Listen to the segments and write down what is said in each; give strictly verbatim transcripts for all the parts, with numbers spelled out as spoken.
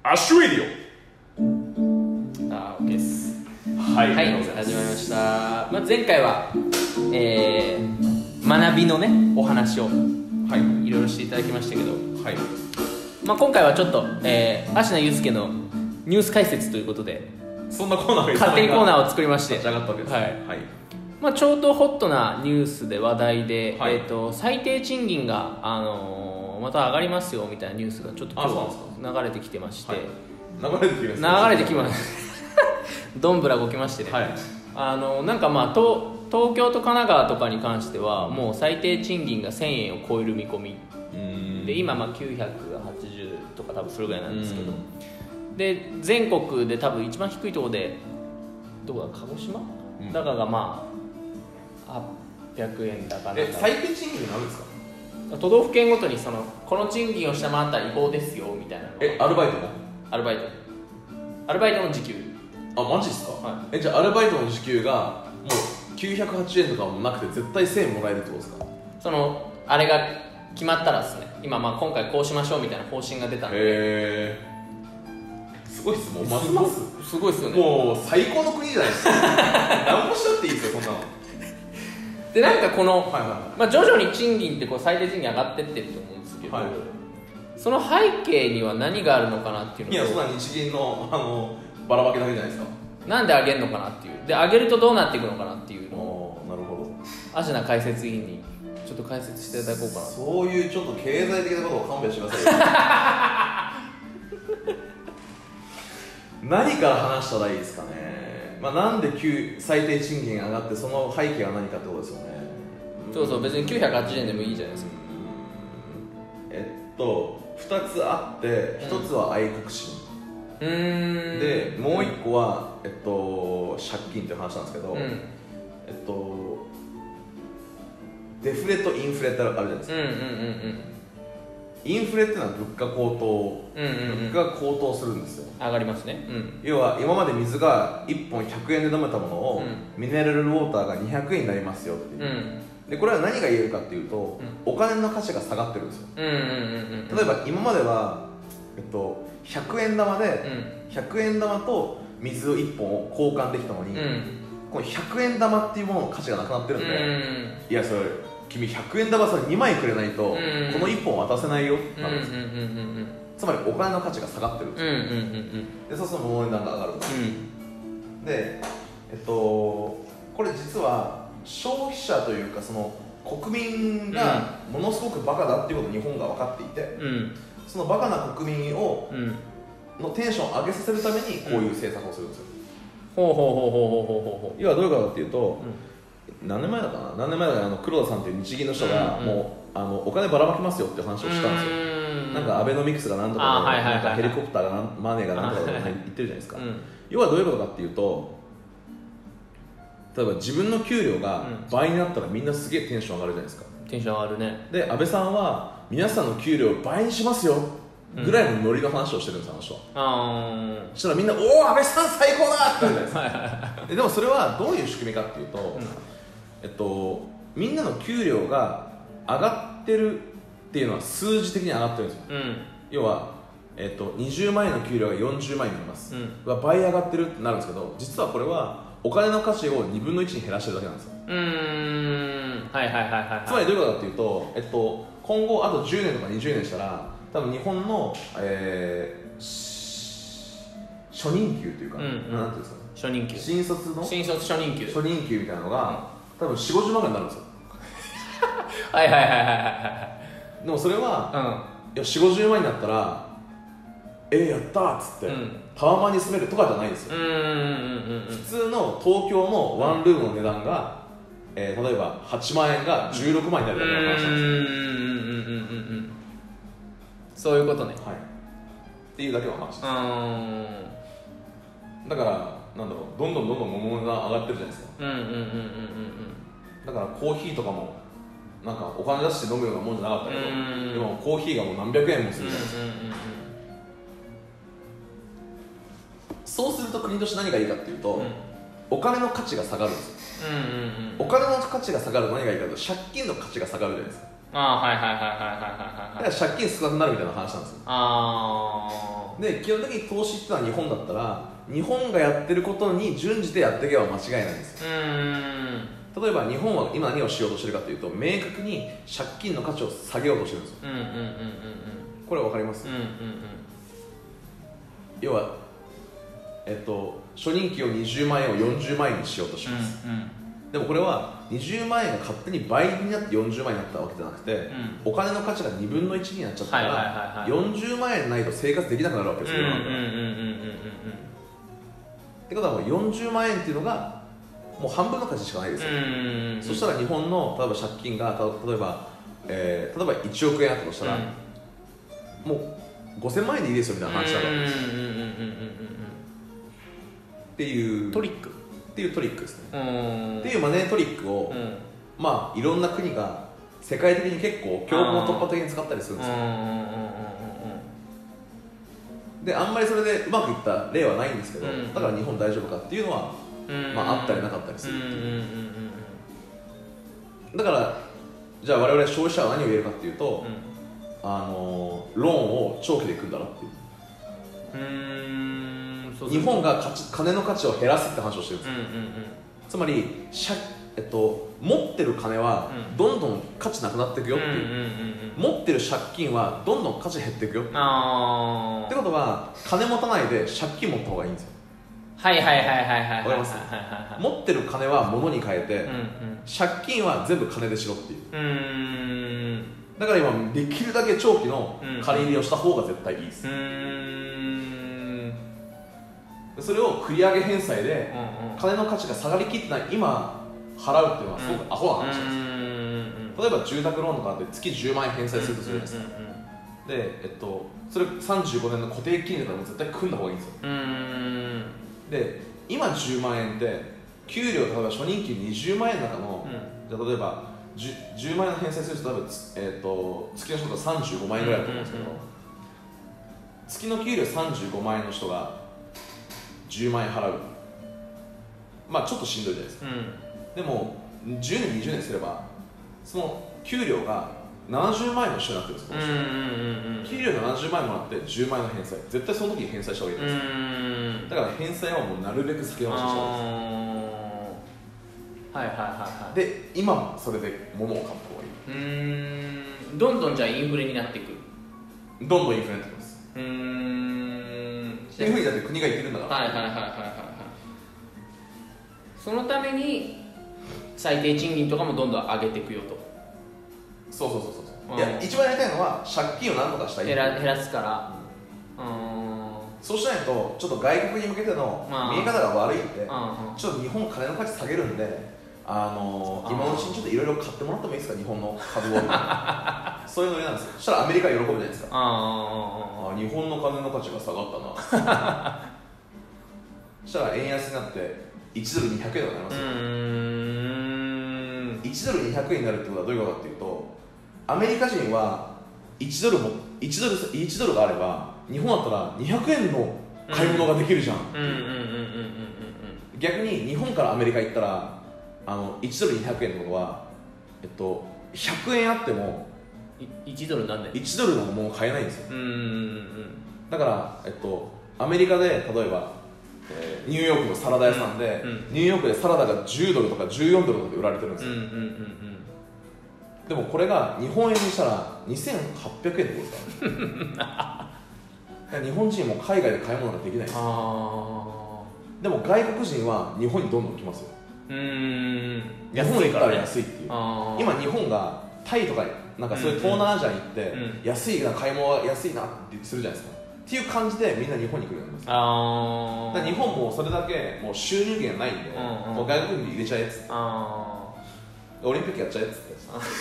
アッシュレディオ。あー OK です。 はい、 はい、始まりました。まあ、前回は、えー、学びのねお話を、はい、いろいろしていただきましたけど、はい、まあ、今回はちょっと、えー、芦名祐介のニュース解説ということで、 そんなコーナーが勝手にコーナーを作りまして、 立ち上がったわけです。 はい、はい、まあ、ちょうどホットなニュースで話題で、はい、えー、と最低賃金が、あのー、また上がりますよみたいなニュースがちょっと今日流れてきてまして、 はい、流れてきました、 流れてきましたどんぶら動きましてね、はい、あのなんかまあ東、東京と神奈川とかに関してはもう最低賃金がせんえんを超える見込みで、今まあきゅうひゃくはちじゅうとか多分それぐらいなんですけど、で全国で多分一番低いところでどこだ、鹿児島、うん、だからがまあはっぴゃくえんだから、 え最低賃金なんですか？ 都道府県ごとにそのこの賃金を下回ったら違法ですよみたいなの。 えアルバイトも？ アルバイトアルバイトの時給。 あ、マジっすか？ はい、 えじゃあアルバイトの時給がもうきゅうひゃくはちじゅうえんとかもなくて絶対せんえんもらえるってことですか？ そのあれが決まったらですね、今まあ今回こうしましょうみたいな方針が出たんで。 へー、すごいっす。もうますますすごいっすよね。 もう最高の国じゃないですか何もしなくていいですよ、そんなのでなんかこの、 はいはいはい、 まあ、徐々に賃金ってこう最低賃金上がってってると思うんですけど、はい、その背景には何があるのかなっていうのいや、そんな日銀のあのばらまきだけじゃないですか。 なんで上げるのかなっていう、で上げるとどうなっていくのかなっていうのを、 なるほど、 芦名解説委員にちょっと解説していただこうかな。 そういうちょっと経済的なことを勘弁してくださいよ何から話したらいいですかね。まあ、なんで最低賃金が上がってその背景は何かってことですよね。 そうそう、別にきゅうひゃくはちじゅうえんでもいいじゃないですか。 えっとふたつあって、ひとつは愛国心、 うーん、 でもういっこは、えっと、借金っていう話なんですけど、 うん、 えっとデフレとインフレってあるじゃないですか。 うんうんうんうん、 インフレっていうのは物価高騰、 うんうんうん、 物価が高騰するんですよ。 上がりますね、うん、 要は今まで水がいっぽんひゃくえんで飲めたものを、うん、ミネラルウォーターがにひゃくえんになりますよっていう、うん、でこれは何が言えるかっていうと、うん、お金の価値が下がってるんですよ、うんうんうんうん、例えば今までは、えっと、ひゃくえん玉で、うん、ひゃくえん玉と水をいっぽんを交換できたのに、うん、このひゃくえん玉っていうものの価値がなくなってるんで、うん、いやそれ君ひゃくえん玉それにまいくれないと、うん、このいっぽん渡せないよってなるんですよ、うんうんうんうん、つまりお金の価値が下がってるんですよ、うんうんうん、でそうすると物の値段が上がるんです、うん、でえっとこれ実は消費者というかその国民がものすごくバカだっていうことを日本が分かっていて、うん、そのバカな国民を、うん、のテンションを上げさせるためにこういう政策をするんですよ、うん、ほうほうほうほうほうほうほう。要はどういうことかっていうと、うん、何年前だかな何年前だかあの黒田さんっていう日銀の人が、うんうん、もうあのお金ばらまきますよっていう話をしたんですよ。なんかアベノミクスがなんとかで、なんかヘリコプターがなんマネーがなんとかで言ってるじゃないですか、うん、要はどういうことかっていうと、例えば自分の給料が倍になったらみんなすげえテンション上がるじゃないですか。 テンション上がるね。 で安倍さんは皆さんの給料を倍にしますよぐらいのノリの話をしてるんです、あの人は。あそしたらみんなおお安倍さん最高だってなるじゃないですかででもそれはどういう仕組みかっていうと、うん、えっとみんなの給料が上がってるっていうのは数字的に上がってるんですよ、うん、要は、えっと、にじゅうまんえんの給料がよんじゅうまんえんになります、うん、倍上がってるってなるんですけど、実はこれはお金の価値をにぶんのいちに減らしてるだけなんですよ。うーん、はいはいはいはい、はい、つまりどういうことかっていうと、えっと、今後あとじゅうねんとかにじゅうねんしたら多分日本の、えー、初任給というか、うんうん、なんていうんですかね、 初任給、 新卒の新卒初任給初任給みたいなのが、うん、多分よんじゅうごじゅうまん円になるんですよはいはいはいはいはいでもそれは、うん、いやよんじゅうごじゅうまん円になったらえー、やったーっつって、うん、タワマンに住めるとかじゃないんですよ。普通の東京のワンルームの値段が、えー、例えばはちまんえんがじゅうろくまん円になるだけの話なんですよ。うんうんうんうんうんそういうことね、 はい、っていうだけの話です。だからなんだろう、どんどんどんどん物が上がってるじゃないですか。うんうんうんうんうんだからコーヒーとかもなんかお金出して飲むようなもんじゃなかったけど、でもコーヒーがもう何百円もするじゃないですか。そうすると国として何がいいかっていうと、うん、お金の価値が下がるんですよ、うんうんうん、お金の価値が下がると何がいいかというと借金の価値が下がるじゃないですか。ああはいはいはいはいはいはいはい。だから借金少なくなるみたいな話なんですよ。あで基本的に投資ってのは日本だったら日本がやってることに準じてやっていけば間違いないんですよ。うーん、例えば日本は今何をしようとしてるかというと明確に借金の価値を下げようとしてるんですよ。うんうんうんうんうん、これ分かります？うんうんうん、要は、えっと、初任給をにじゅうまんえんをよんじゅうまんえんにしようとします、うんうん、でもこれはにじゅうまんえんが勝手に倍になってよんじゅうまんえんになったわけじゃなくて、うん、お金の価値がにぶんのいちになっちゃったから、はいはいはいはい、よんじゅうまんえんないと生活できなくなるわけですよ。ってことはもうよんじゅうまんえんっていうのがもう半分の価値しかないですよ。うんうんうん、そしたら日本の例えば借金が例えば、えー、例えばいちおくえんあったとしたら、うん、もうごせんまんえんでいいですよみたいな話だから、っていうトリックっていうトリックですね。っていうマネートリックを、うん、まあいろんな国が世界的に結構強行突破的に使ったりするんですよ。であんまりそれでうまくいった例はないんですけど、うん、だから日本大丈夫かっていうのは、うん、まああったりなかったりするっていう。だからじゃあ我々消費者は何を言えるかっていうと、うん、あのローンを長期で組んだらっていう。うーん、そうそう、日本が価値金の価値を減らすって話をしてるんですよ。うんうんうん、つまりしゃ、えっと、持ってる金はどんどん価値なくなっていくよっていう、うんうんうんうん、持ってる借金はどんどん価値減っていくよっていう。あってことは金持たないで借金持った方がいいんですよ。 はいはいはいはいはいはい。 わかります？持ってる金は物に変えて、うんうん、借金は全部金でしろっていう。うーん、だから今できるだけ長期の借り入れをした方が絶対いいです。うん、それを繰り上げ返済で金の価値が下がりきってない今払うっていうのはすごくアホな話なんですよ。例えば住宅ローンとかで月じゅうまんえん返済するとするじゃないですか。で、えっと、それさんじゅうごねんの固定金利だから絶対組んだ方がいいんですよ。で今じゅうまんえんって給料、例えば初任給にじゅうまんえんの中の、うん、じゃあ例えば 10, じゅうまんえんの返済すると例えば、えー、と月の人がさんじゅうごまんえんぐらいだと思うんですけど、うんうんうん、月の給料さんじゅうごまんえんの人がじゅうまんえん払う、まあちょっとしんどいじゃないですか、うん、でもじゅうねんにじゅうねんすればその給料がななじゅうまんえんの人になってるんですよ、うんうんうんうん、給料ななじゅうまんえんもらってじゅうまんえんの返済、絶対その時に返済した方がいいです、うん、だから返済はもうなるべく避けましょうした方がいいです。 はいはいはいはい。 で今もそれで物を買った方がいい。 うーん、どんどんじゃあインフレになっていく。 どんどんインフレになってきます。うーん、 っていうふうにだって国が言ってるんだから。 はいはいはいはいはいはい。そのために最低賃金とかもどんどん上げていくよと。 そうそうそうそう。いや一番やりたいのは借金を何とかしたい。 減ら減らすから。うん。 そうしないとちょっと外国に向けての見え方が悪いんで、ちょっと日本金の価値下げるんで。あのー、今のうちにちょっといろいろ買ってもらってもいいですか、日本の株をそういうのなんですよ。そしたらアメリカ喜ぶじゃないですか。ああ、日本の金の価値が下がったなそしたら円安になっていちドルにひゃくえんとかになりますよ。うーん、いちドルにひゃくえんになるってことはどういうことかっていうと、アメリカ人はいちドルもいちドル、いちドルがあれば日本だったらにひゃくえんの買い物ができるじゃん。逆に日本からアメリカ行ったらあのいちドルにひゃくえんってことは、えっと、ひゃくえんあってもいちドルなんでいちドルのもの買えないんですよ。うんうんうん、だから、えっと、アメリカで例えば、えー、ニューヨークのサラダ屋さんで、うんうん、ニューヨークでサラダがじゅうドルとかじゅうよんドルとかで売られてるんですよ、うんうんうんうん、でもこれが日本円にしたらにせんはっぴゃくえんってことですから日本人も海外で買い物ができないんですよ。あ、でも外国人は日本にどんどん来ますよ。うーん、日本に行ったら安いっていう。今日本がタイとかなんかそういう東南アジアに行って、うん、安いな、買い物は安いなってするじゃないですかっていう感じでみんな日本に来るようになります。あ、だから日本もそれだけもう収入源がないんで、うんうん、もう外国人に入れちゃえっつって、あ、オリンピックやっちゃえっつって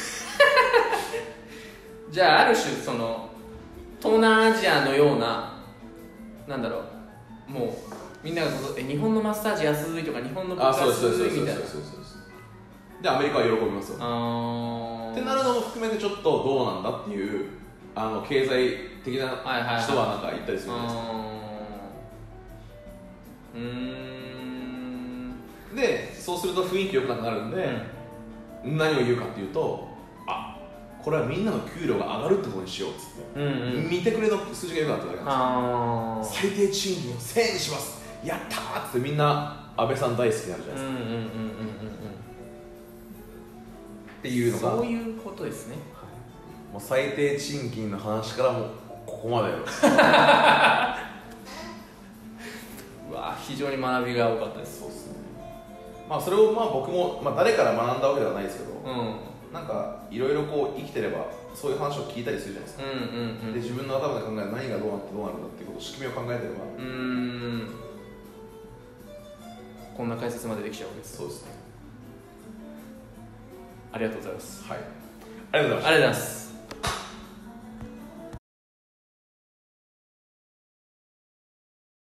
じゃあある種その東南アジアのような、なんだろう、もうみんながえ日本のマッサージ安いとか日本の物価安いみたいな。 でアメリカは喜びますよ。あってなるのも含めてちょっとどうなんだっていうあの経済的な人はなんか言ったりするんですよ。うーん、でそうすると雰囲気良くなくなるんで、うん、何を言うかっていうと、あ、 これはみんなの給料が上がるってことにしようっつって、うんうん、見てくれの数字が良くなっただけなんですよ。最低賃金をせんえんにします、やったーっつってみんな安倍さん大好きになるじゃないですか。っていうのがそういうことですね、 はい、もう最低賃金の話からもうここまでようわ非常に学びが多かったです。 そうですね。まあそれをまあ僕も、まあ、誰から学んだわけではないですけど、うん、なんかいろいろこう生きてればそういう話を聞いたりするじゃないですか、うんうんうん、で自分の頭で考える何がどうなってどうなるんだっていうことを仕組みを考えてれば、うーんこんな解説までできちゃうわけです。 そうですね。 ありがとうございます。 はい、ありがとうございます。 ありがとうございます。